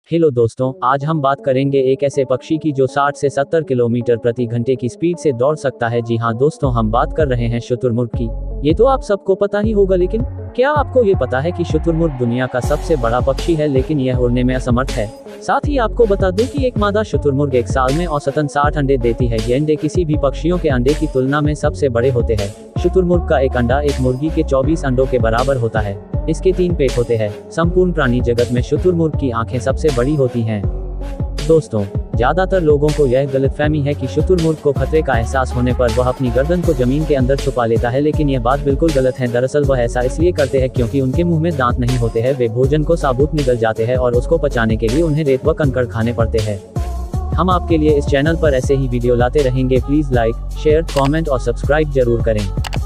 Hello दोस्तों, आज हम बात करेंगे एक ऐसे पक्षी की जो 60 से 70 किलोमीटर प्रति घंटे की स्पीड से दौड़ सकता है। जी हाँ दोस्तों, हम बात कर रहे हैं शुतुरमुर्ग की। ये तो आप सबको पता ही होगा, लेकिन क्या आपको ये पता है कि शुतुरमुर्ग दुनिया का सबसे बड़ा पक्षी है, लेकिन यह उड़ने में असमर्थ है। साथ ही आपको बता दूं कि एक मादा शुतुरमुर्ग एक साल में औसतन 60 अंडे देती है। ये अंडे किसी भी पक्षियों के अंडे की तुलना में सबसे बड़े होते हैं। शुतुरमुर्ग का एक अंडा एक मुर्गी के 24 अंडों के बराबर होता है। इसके 3 पेट होते हैं। संपूर्ण प्राणी जगत में शुतुरमुर्ग की आंखें सबसे बड़ी होती हैं। दोस्तों, ज्यादातर लोगों को यह गलतफहमी है कि शुतुरमुर्ग को खतरे का एहसास होने पर वह अपनी गर्दन को जमीन के अंदर छुपा लेता है, लेकिन यह बात बिल्कुल गलत है। दरअसल वह ऐसा इसलिए करते हैं क्योंकि उनके मुंह में दांत नहीं होते हैं। वे भोजन को साबुत निगल जाते हैं और उसको पचाने के लिए उन्हें रेत व कंकड़ खाने पड़ते हैं। हम आपके लिए इस चैनल पर ऐसे ही वीडियो लाते रहेंगे। प्लीज लाइक, शेयर, कमेंट और सब्सक्राइब जरूर करें।